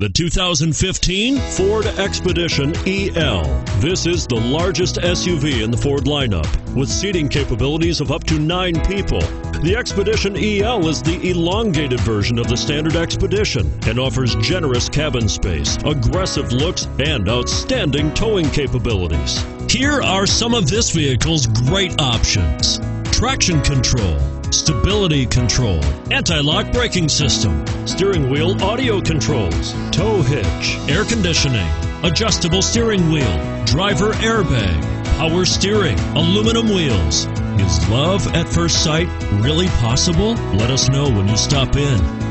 The 2015 Ford Expedition EL. This is the largest SUV in the Ford lineup, with seating capabilities of up to 9 people. The Expedition EL is the elongated version of the standard Expedition and offers generous cabin space, aggressive looks, and outstanding towing capabilities. Here are some of this vehicle's great options: traction control, stability control, anti-lock braking system, steering wheel audio controls, tow hitch, air conditioning, adjustable steering wheel, driver airbag, power steering, aluminum wheels. Is love at first sight really possible? Let us know when you stop in.